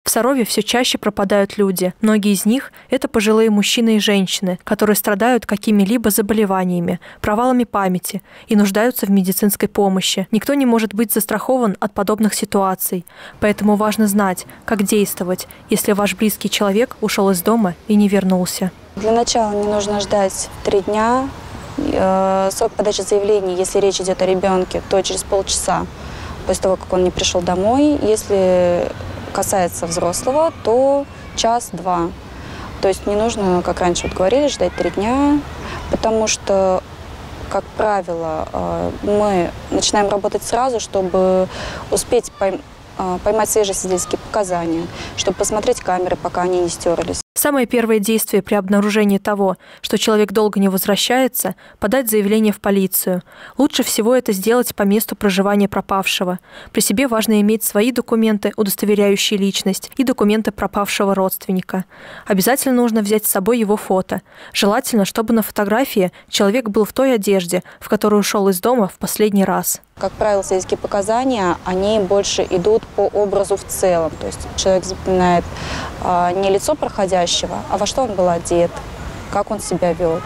В Сарове все чаще пропадают люди. Многие из них – это пожилые мужчины и женщины, которые страдают какими-либо заболеваниями, провалами памяти и нуждаются в медицинской помощи. Никто не может быть застрахован от подобных ситуаций. Поэтому важно знать, как действовать, если ваш близкий человек ушел из дома и не вернулся. Для начала не нужно ждать 3 дня. Срок подачи заявлений, если речь идет о ребенке, то через полчаса после того, как он не пришел домой. Если касается взрослого, то 1-2. То есть не нужно, как раньше вот говорили, ждать 3 дня, потому что, как правило, мы начинаем работать сразу, чтобы успеть поймать свежие свидетельские показания, чтобы посмотреть камеры, пока они не стерлись. Самое первое действие при обнаружении того, что человек долго не возвращается – подать заявление в полицию. Лучше всего это сделать по месту проживания пропавшего. При себе важно иметь свои документы, удостоверяющие личность, и документы пропавшего родственника. Обязательно нужно взять с собой его фото. Желательно, чтобы на фотографии человек был в той одежде, в которой ушел из дома в последний раз. Как правило, свидетельские показания, они больше идут по образу в целом. То есть человек запоминает не лицо проходящего, а во что он был одет, как он себя вел.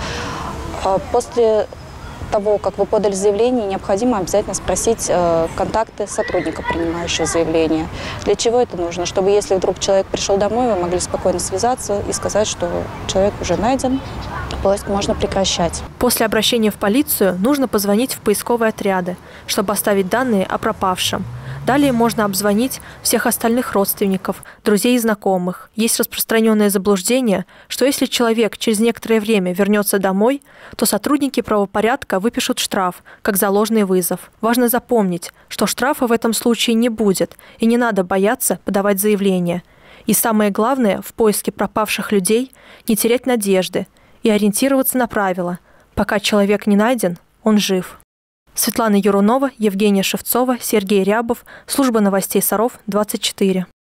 После того, как вы подали заявление, необходимо обязательно спросить контакты сотрудника, принимающего заявление. Для чего это нужно? Чтобы, если вдруг человек пришел домой, вы могли спокойно связаться и сказать, что человек уже найден, поиск можно прекращать. После обращения в полицию нужно позвонить в поисковые отряды, чтобы оставить данные о пропавшем. Далее можно обзвонить всех остальных родственников, друзей и знакомых. Есть распространенное заблуждение, что если человек через некоторое время вернется домой, то сотрудники правопорядка выпишут штраф, как за ложный вызов. Важно запомнить, что штрафа в этом случае не будет, и не надо бояться подавать заявление. И самое главное в поиске пропавших людей – не терять надежды и ориентироваться на правила. Пока человек не найден, он жив. Светлана Юрунова, Евгения Шевцова, Сергей Рябов. Служба новостей Саров, 24.